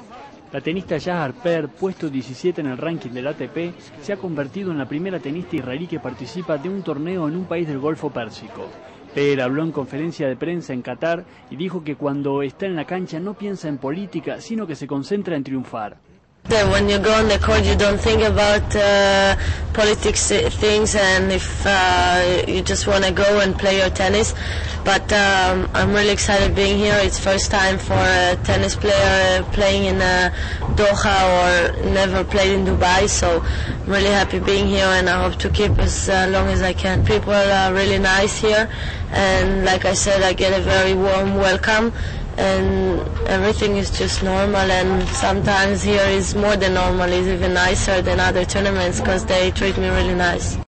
La tenista Yas Harper, puesto 17 en el ranking del ATP, se ha convertido en la primera tenista israelí que participa de un torneo en un país del Golfo Pérsico. Per habló en conferencia de prensa en Qatar y dijo que cuando está en la cancha no piensa en política, sino que se concentra en triunfar. When you go on the court, you don't think about politics things, and if you just want to go and play your tennis. But I'm really excited being here. It's first time for a tennis player playing in Doha or never played in Dubai. So I'm really happy being here, and I hope to keep as long as I can. People are really nice here, and like I said, I get a very warm welcome. And everything is just normal, and sometimes here is more than normal, it's even nicer than other tournaments because they treat me really nice.